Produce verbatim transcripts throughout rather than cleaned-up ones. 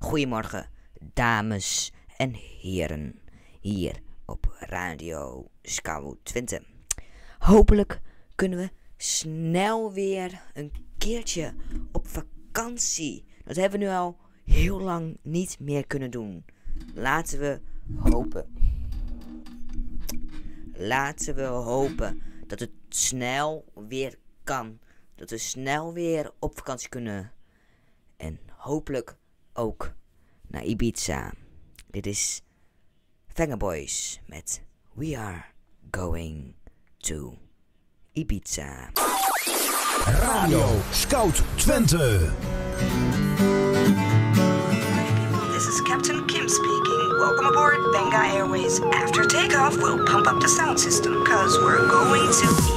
Goedemorgen, dames en heren, hier op Radio Scout Twente. Hopelijk kunnen we snel weer een keertje op vakantie. Dat hebben we nu al heel lang niet meer kunnen doen. Laten we hopen. Laten we hopen dat het snel weer kan. Dat we snel weer op vakantie kunnen. En hopelijk ook naar Ibiza. Dit is Vengaboys met We Are Going to Ibiza. Radio Scout Twente. This is Captain Kim speaking. Welcome aboard Benga Airways. After takeoff, we'll pump up the sound system, cause we're going to Ibiza.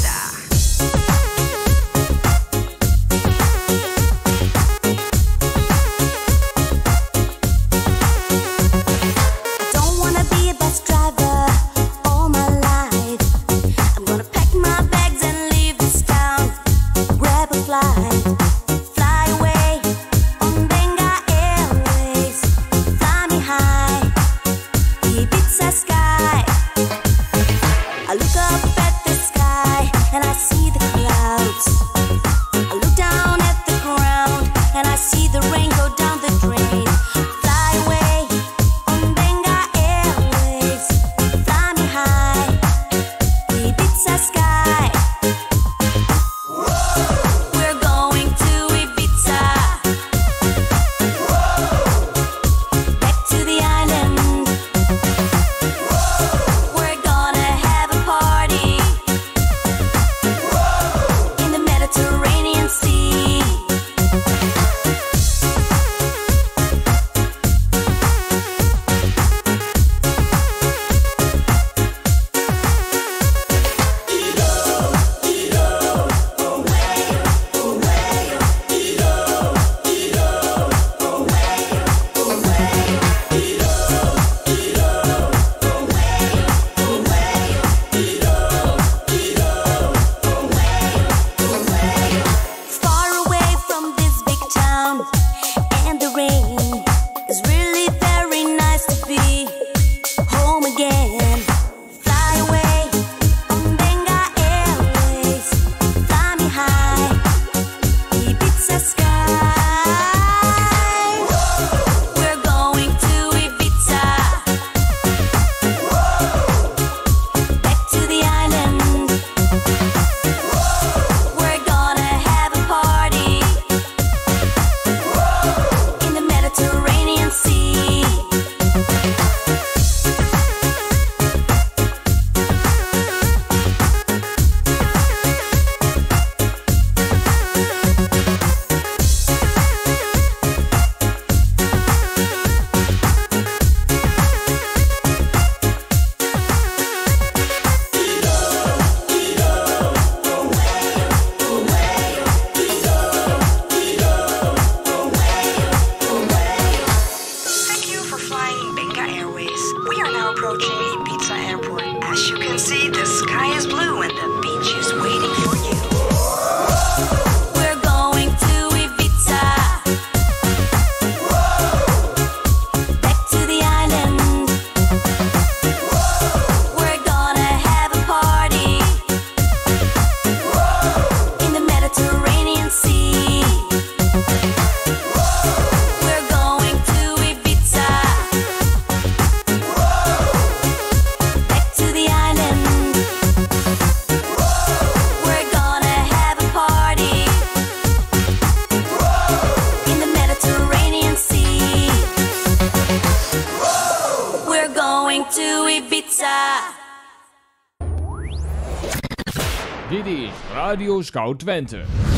Dit is Radio Scout Twente.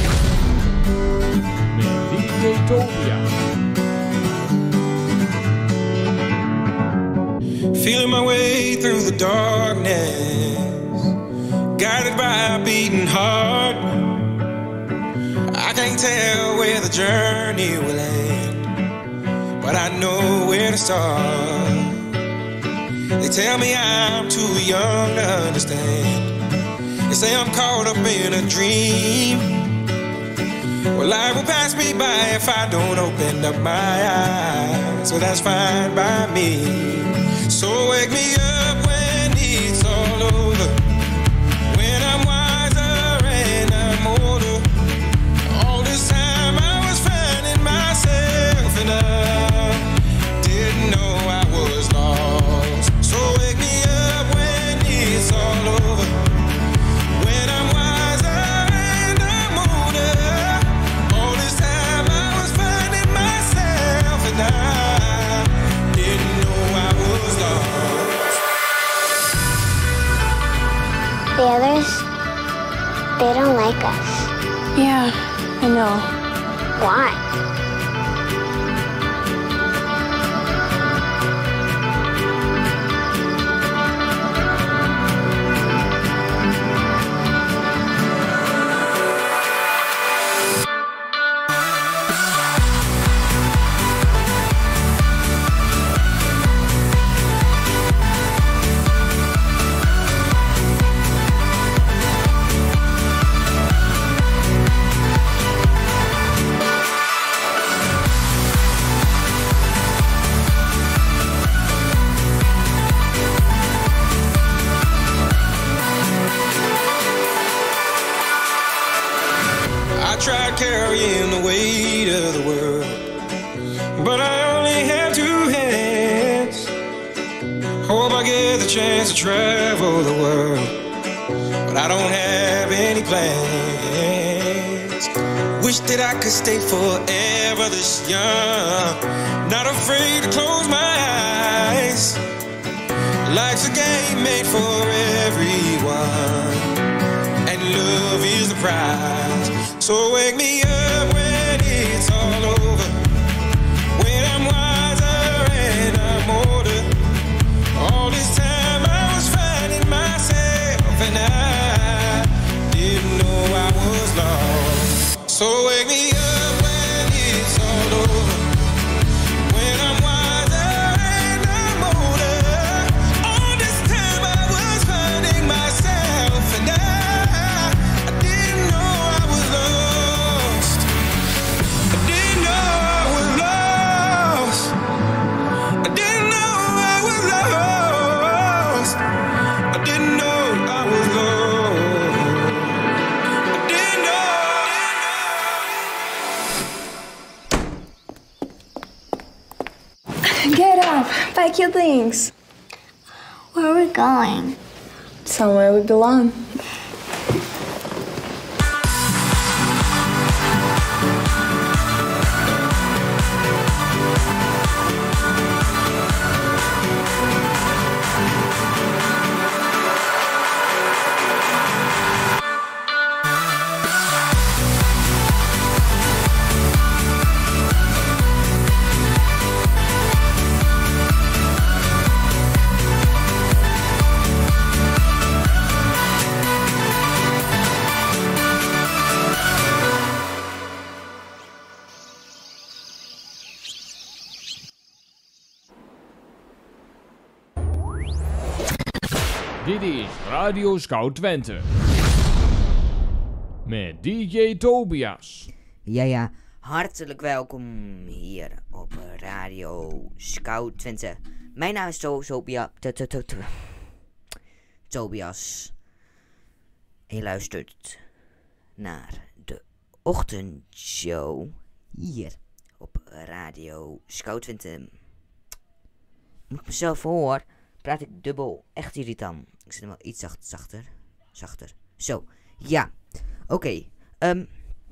Met D J Topia. Feeling my way through the darkness, guided by a beating heart. I can't tell where the journey will end, but I know where to start. They tell me I'm too young to understand. They say I'm caught up in a dream. Well, life will pass me by if I don't open up my eyes. so that's fine by me. So wake me up when it's all over, when I'm wiser and I'm older. All this time I was finding myself and I didn't know I was lost. So wake me up when it's all over, when I'm wiser and I'm older. All this time I was finding myself and I didn't know I was lost. The others, they don't like us. Yeah, I know. Why? I tried carrying the weight of the world, but I only have two hands. Hope I get the chance to travel the world, but I don't have any plans. Wish that I could stay forever this young, not afraid to close my eyes. Life's a game made for everyone, and love is the prize. So wake me up when it's all over, when I'm wiser and I'm older. All this time I was finding myself and I didn't know I was lost. So wake me up when it's all over, when I'm wiser and I'm older. All this time I was finding myself and I, I didn't know I was lost. I didn't know I was lost. I didn't know I was lost. I didn't know I was lost. I didn't know. Get up, pack your things. Where are we going? Somewhere we belong. Dit is Radio Scout Twente. Met D J Tobias. Ja, ja, hartelijk welkom hier op Radio Scout Twente. Mijn naam is To- Tobia- To- To- To- To- Tobias. En je luistert naar de ochtendshow hier op Radio Scout Twente. Moet ik mezelf hoor, praat ik dubbel. Echt irritant. Ik zet hem wel iets zacht, zachter. Zachter. Zo, ja. Oké, okay. um,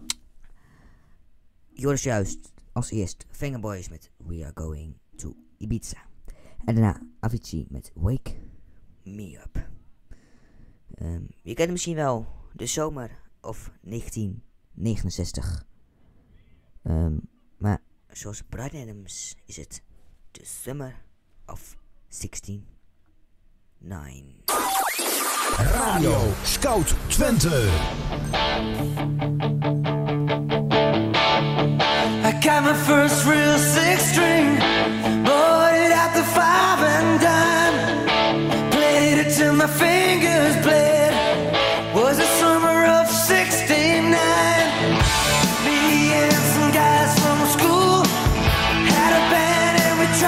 je hoort juist als eerst Fingerboys met We Are Going to Ibiza. En daarna Avicii met Wake Me Up. Um, je kent hem misschien wel, de zomer of negentien negenenzestig. Um, maar zoals Bryan Adams is het The Summer of zestien nine. Radio Scout Twente. I got my first real six string, bought it at the five and dime, played it till my fingers bled. Was the summer of sixty-nine. Me and some guys from school had a band and we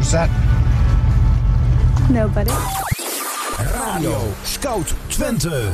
What's that? Nobody. Radio Scout Twente.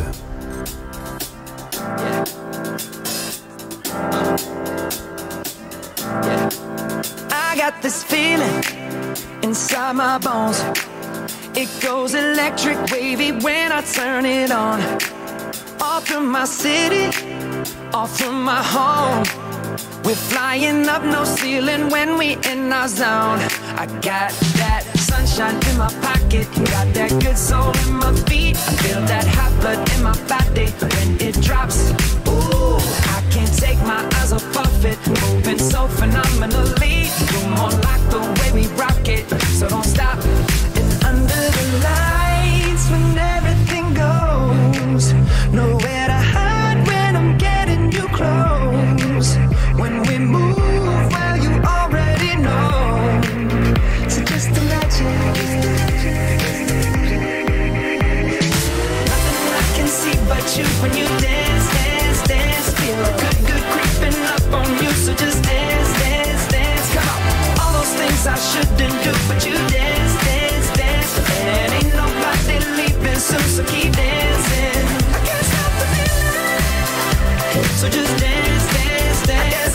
I got this feeling inside my bones. It goes electric wavy when I turn it on. Off from my city, off from my home. We're flying up, no ceiling when we in our zone. I got that sunshine in my pocket, got that good soul in my feet. I feel that hot blood in my body when it drops. Ooh, I can't take my eyes off of it, moving so phenomenally. You're more like the way we rock it, so don't stop. And under the lights when everything goes, nowhere to hide when I'm getting you close. When we move, well, you already know. So just imagine. Nothing I can see but you when you dance, dance, dance. Feel good, good creeping up on you. So just dance, dance, dance. Come on. All those things I shouldn't do, but you dance, dance, dance. And ain't nobody leaving soon, so keep dancing. I can't stop the feeling. So just dance, dance, dance.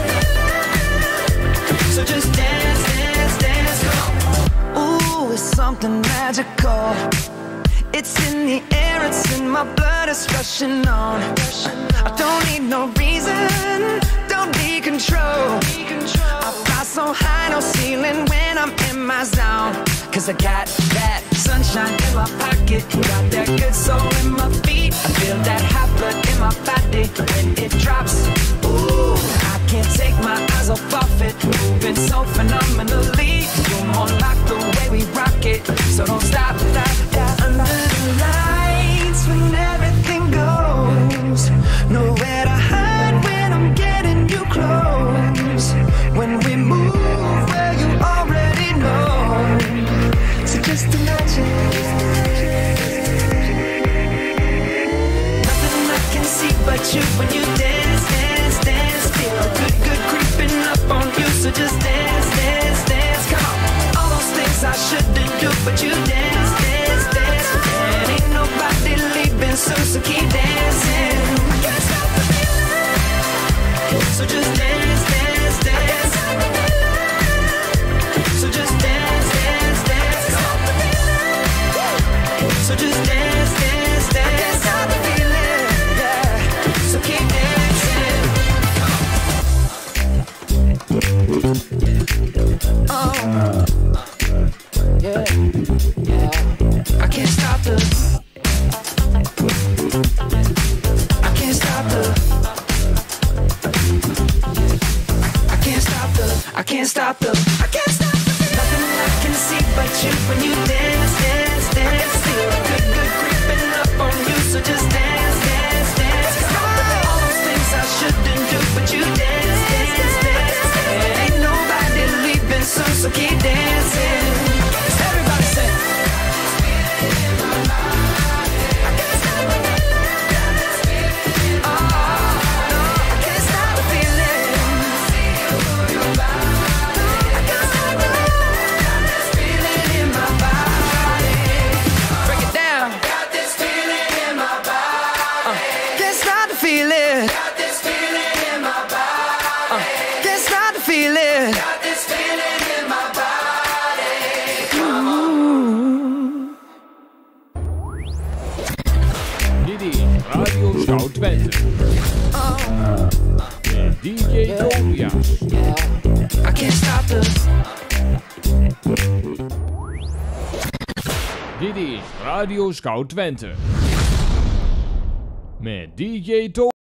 So just dance, dance, dance. Ooh, it's something magical. It's in the air, it's in my blood, it's rushing on. I don't need no reason, don't need control. I fly so high, no ceiling when I'm in my zone. Cause I got that sunshine in my pocket, got that good soul in my feet. I feel that hot blood in my body when it drops. Ooh, I can't take my eyes off of it, moving so phenomenally. You're more like the way we rock it, so don't stop, stop, stop. Under the lights when everything goes, nowhere to hide when I'm getting you close. When we move, well, you already know. So just imagine. Nothing I can see but you when you dance, dance, dance. Feel good, good creeping up on you. So just dance, dance, dance. Come on. All those things I shouldn't do, but you dance, dance, dance. And ain't nobody leaving soon, so keep dancing. I can't stop the feeling. So just dance, dance, dance. So just dance, dance, dance. So just dance, dance, dance. I can't stop the feeling, yeah. So keep dancing. Oh, yeah, yeah. I can't stop the. I can't stop the. I can't stop the. I can't stop the. I can't stop the. Nothing I can see but you when you dance, dance, dance. Feel good, good creeping up on you. So just dance, dance, dance. All those things I shouldn't do, but you dance, dance, dance. And ain't nobody leaving soon, so keep dancing. Everybody say. Radio Scout Twente. Met D J Tobias. I can't stop the. Dit is Radio Scout Twente. Met D J Tobias.